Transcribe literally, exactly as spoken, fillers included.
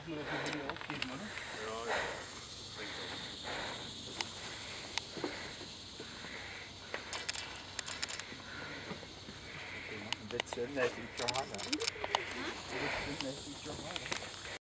nog even voor die opgeven, man. Ja, ja. Denk wel. Dit is net iets harder. Dit is net iets harder.